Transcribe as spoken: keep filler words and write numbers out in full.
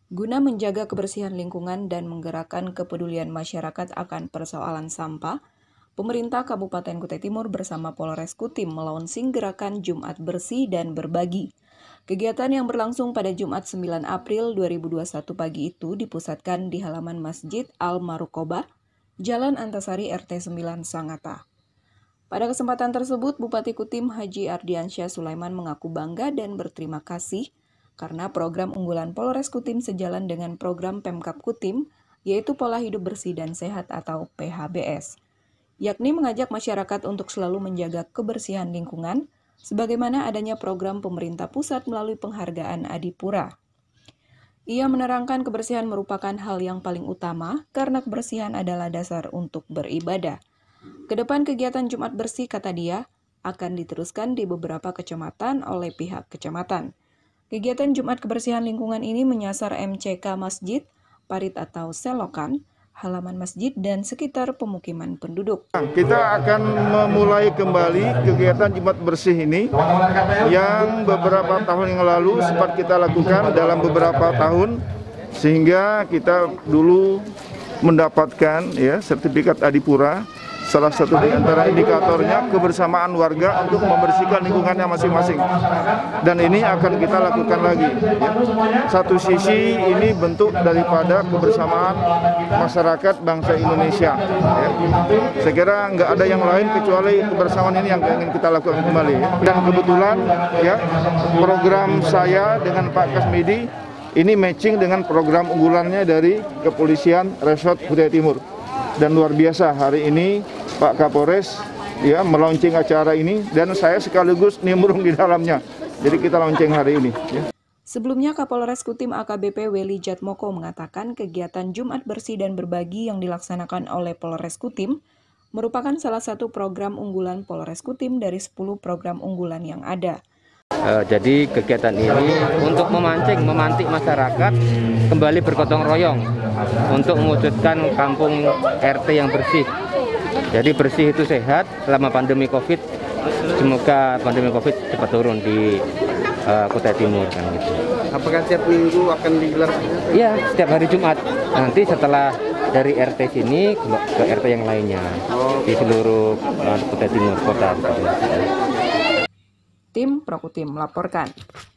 Guna menjaga kebersihan lingkungan dan menggerakkan kepedulian masyarakat akan persoalan sampah, pemerintah Kabupaten Kutai Timur bersama Polres Kutim melonsing gerakan Jumat Bersih dan Berbagi. Kegiatan yang berlangsung pada Jumat sembilan April dua ribu dua puluh satu pagi itu dipusatkan di halaman Masjid Al-Marukobah, Jalan Antasari R T sembilan Sangatta. Pada kesempatan tersebut, Bupati Kutim Haji Ardiansyah Sulaiman mengaku bangga dan berterima kasih karena program unggulan Polres Kutim sejalan dengan program Pemkab Kutim, yaitu Pola Hidup Bersih dan Sehat atau P H B S, yakni mengajak masyarakat untuk selalu menjaga kebersihan lingkungan, sebagaimana adanya program pemerintah pusat melalui penghargaan Adipura. Ia menerangkan kebersihan merupakan hal yang paling utama karena kebersihan adalah dasar untuk beribadah. Kedepan kegiatan Jumat Bersih, kata dia, akan diteruskan di beberapa kecamatan oleh pihak kecamatan. Kegiatan Jumat Kebersihan Lingkungan ini menyasar M C K Masjid, parit atau selokan, halaman masjid, dan sekitar pemukiman penduduk. Kita akan memulai kembali kegiatan Jumat Bersih ini yang beberapa tahun yang lalu sempat kita lakukan dalam beberapa tahun, sehingga kita dulu mendapatkan ya sertifikat Adipura. Salah satu di antara indikatornya kebersamaan warga untuk membersihkan lingkungannya masing-masing. Dan ini akan kita lakukan lagi. Ya. Satu sisi ini bentuk daripada kebersamaan masyarakat bangsa Indonesia. Ya. Saya kira nggak ada yang lain kecuali kebersamaan ini yang ingin kita lakukan kembali. Ya. Dan kebetulan ya program saya dengan Pak Kasmidi ini matching dengan program unggulannya dari Kepolisian Resort Kutai Timur. Dan luar biasa hari ini Pak Kapolres ya melaunching acara ini dan saya sekaligus nimbrung di dalamnya. Jadi kita launching hari ini. Ya. Sebelumnya Kapolres Kutim A K B P Weli Jatmoko mengatakan kegiatan Jumat Bersih dan Berbagi yang dilaksanakan oleh Polres Kutim merupakan salah satu program unggulan Polres Kutim dari sepuluh program unggulan yang ada. Uh, jadi kegiatan ini untuk memancing, memantik masyarakat kembali bergotong royong untuk mewujudkan kampung R T yang bersih. Jadi bersih itu sehat selama pandemi COVID. Semoga pandemi COVID cepat turun di uh, Kutai Timur kan gitu. Apakah setiap minggu akan digelar? Iya, setiap hari Jumat. Nanti setelah dari R T sini ke R T yang lainnya oh. Di seluruh uh, Kutai Timur kota. Tim Pro Kutim melaporkan.